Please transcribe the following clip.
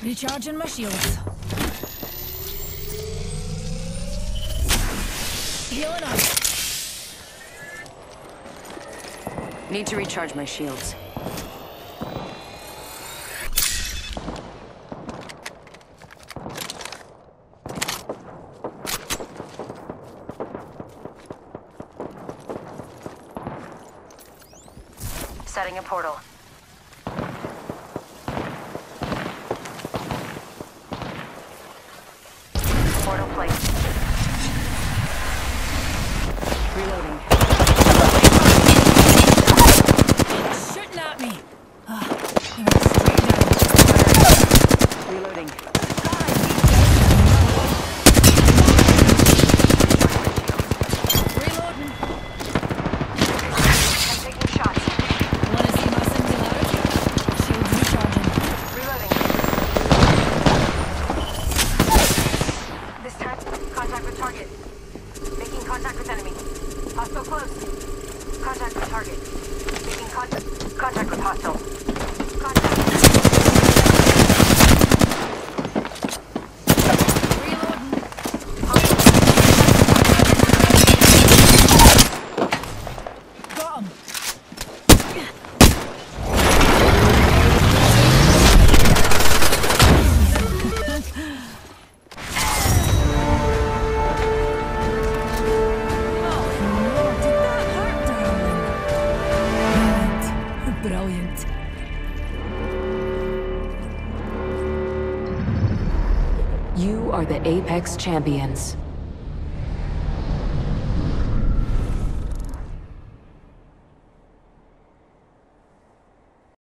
Recharging my shields. Healing up. Need to recharge my shields. Setting a portal. Portal placed. Reloading. Shooting at me. They went straight down. Reloading. Reloading. I'm taking shots. Wanna see my singularity? Shields recharging. Reloading. This time, contact with target. Making contact with enemy. Hostile close. Contact with target. Making contact with hostile. Contact. Reloading. Got him. Brilliant. You are the Apex Champions.